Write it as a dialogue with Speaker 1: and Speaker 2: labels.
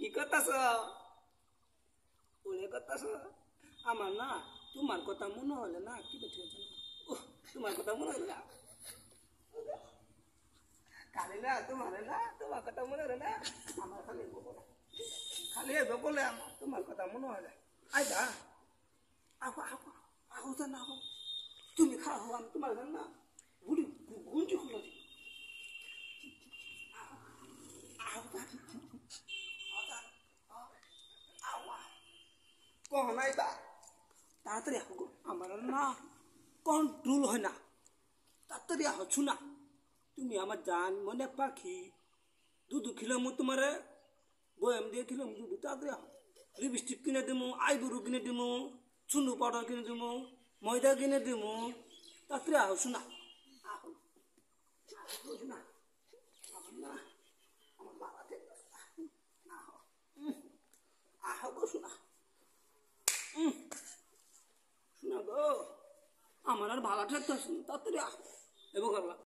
Speaker 1: কি করতাছ ওরে করতাছ আমার না তোমার কথা মনে হলে না কি বেঠে তোমার কথা মনে হলে না খালি না তোমার কথা মনে হলে না আমার খালি বলে আমার তোমার কথা মনে হলে আইদা আহো আহো আহো না আহো তুমি খাও আমি তোমার না বুড়ি গুঞ্জি খুলো কখন আইবা তাড়াতাড়ি আহো গো আমার না কন্ট্রোল হয় না তাড়াতাড়ি আহো শুনা তুমি আমার জান মনে পাখি দুধ খিলাম তোমার বয়াম দিয়ে খিলাম দুধ তাড়াতাড়ি আহো লিপস্টিক কিনে দিমু আইবুরু কিনে দিমু চুনু পাউডার কিনে দিমু ময়দা কিনে দিমু তাড়াতাড়ি আহো শুনা আহো শুনা আমার না আমার বাবা আহো আহো গো শুনা শোনা গো আমার আর ভালো ঠাকতে তাড়াতাড়ি আহ এবং